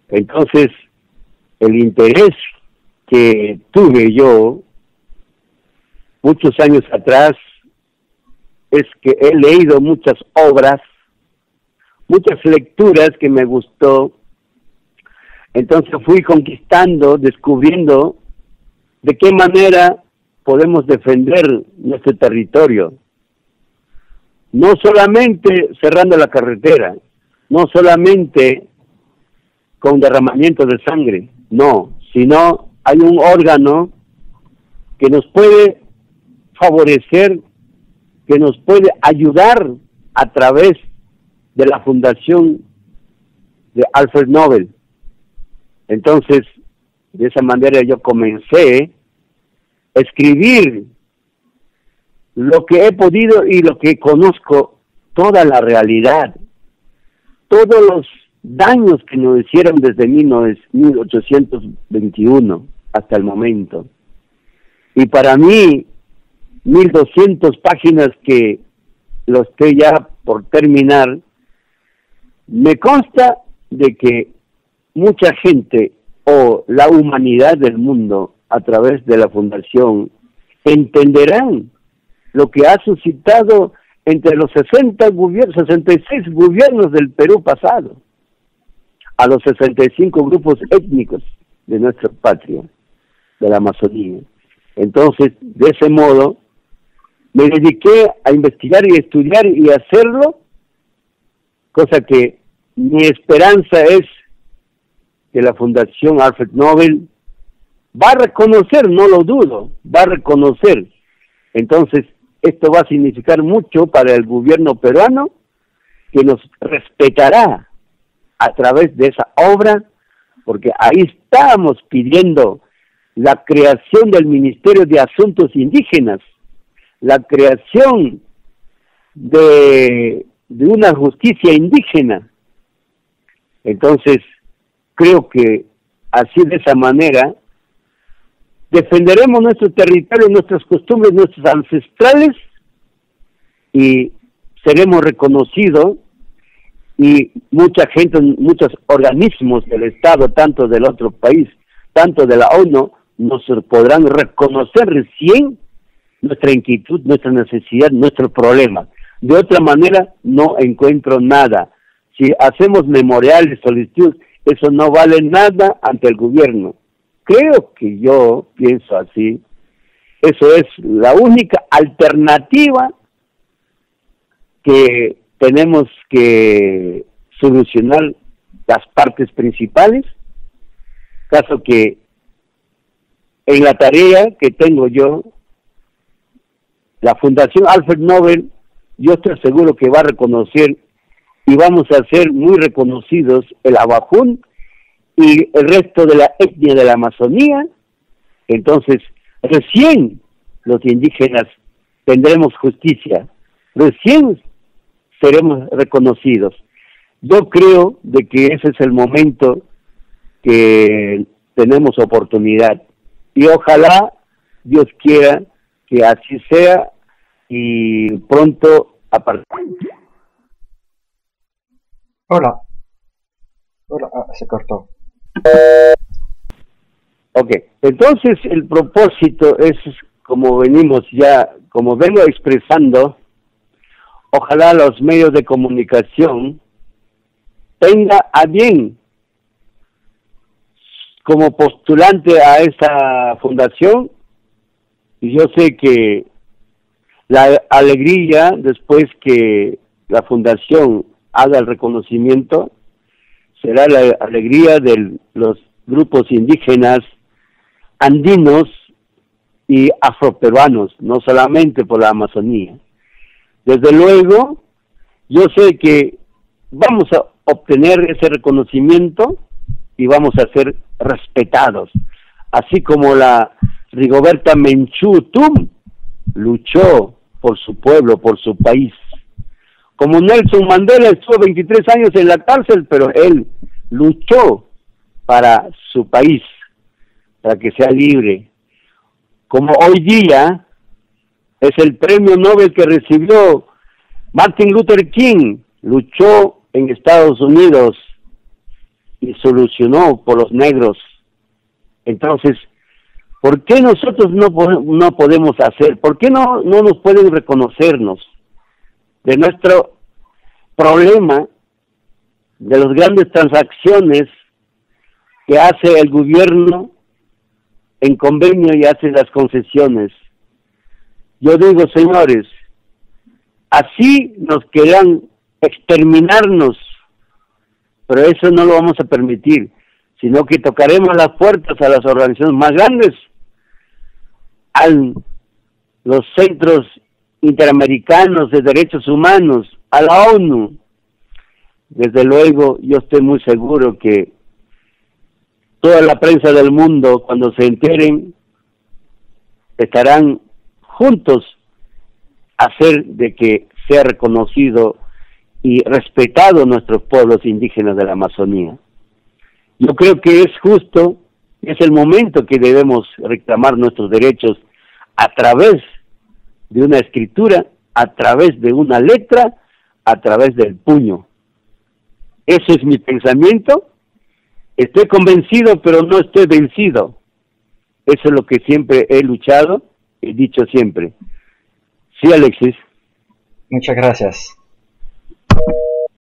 Entonces, el interés que tuve yo muchos años atrás es que he leído muchas obras, muchas lecturas que me gustó. Entonces fui conquistando, descubriendo de qué manera podemos defender nuestro territorio. No solamente cerrando la carretera, no solamente con derramamiento de sangre, no, sino hay un órgano que nos puede favorecer, que nos puede ayudar a través de la fundación de Alfred Nobel. Entonces, de esa manera yo comencé a escribir lo que he podido y lo que conozco, toda la realidad, todos los daños que nos hicieron desde 1821 hasta el momento. Y para mí, 1200 páginas que lo estoy ya por terminar, me consta de que mucha gente o la humanidad del mundo a través de la fundación entenderán lo que ha suscitado entre los 66 gobiernos del Perú pasado, a los 65 grupos étnicos de nuestra patria, de la Amazonía. Entonces, de ese modo, me dediqué a investigar y estudiar y hacerlo, cosa que mi esperanza es que la Fundación Alfred Nobel va a reconocer, no lo dudo, va a reconocer. Entonces, esto va a significar mucho para el gobierno peruano, que nos respetará a través de esa obra, porque ahí estamos pidiendo la creación del Ministerio de Asuntos Indígenas, la creación de una justicia indígena. Entonces, creo que así, de esa manera, defenderemos nuestro territorio, nuestras costumbres, nuestros ancestrales, y seremos reconocidos, y mucha gente, muchos organismos del Estado, tanto del otro país, tanto de la ONU, nos podrán reconocer recién nuestra inquietud, nuestra necesidad, nuestro problema. De otra manera, no encuentro nada. Si hacemos memoriales, solicitudes, eso no vale nada ante el gobierno. Creo que yo pienso así. Eso es la única alternativa que tenemos que solucionar las partes principales, caso que en la tarea que tengo yo, la Fundación Alfred Nobel, yo estoy seguro que va a reconocer y vamos a ser muy reconocidos el Abajún y el resto de la etnia de la Amazonía. Entonces, recién los indígenas tendremos justicia, recién seremos reconocidos. Yo creo de que ese es el momento que tenemos oportunidad, y ojalá Dios quiera que así sea, y pronto Hola, se cortó. Ok, entonces el propósito es, como vengo expresando, ojalá los medios de comunicación tenga a bien, como postulante a esta fundación, y yo sé que la alegría después que la fundación haga el reconocimiento será la alegría de los grupos indígenas andinos y afroperuanos, no solamente por la Amazonía. Desde luego, yo sé que vamos a obtener ese reconocimiento y vamos a ser respetados, así como la Rigoberta Menchú Tum luchó por su pueblo, por su país. Como Nelson Mandela estuvo 23 años en la cárcel, pero él luchó para su país, para que sea libre. Como hoy día es el premio Nobel que recibió Martin Luther King, luchó en Estados Unidos y solucionó por los negros. Entonces, ¿por qué nosotros no podemos hacer? ¿Por qué no nos pueden reconocernos de nuestro problema, de las grandes transacciones que hace el gobierno en convenio y hace las concesiones? Yo digo, señores, así nos querrán exterminarnos, pero eso no lo vamos a permitir, sino que tocaremos las puertas a las organizaciones más grandes, a los centros interamericanos de derechos humanos, a la ONU. Desde luego, yo estoy muy seguro que toda la prensa del mundo, cuando se enteren, estarán juntos a hacer de que sea reconocido y respetado nuestros pueblos indígenas de la Amazonía. Yo creo que es justo, es el momento que debemos reclamar nuestros derechos a través de una escritura, a través de una letra, a través del puño. Eso es mi pensamiento. Estoy convencido, pero no estoy vencido. Eso es lo que siempre he luchado, he dicho siempre. Sí, Alexis. Muchas gracias.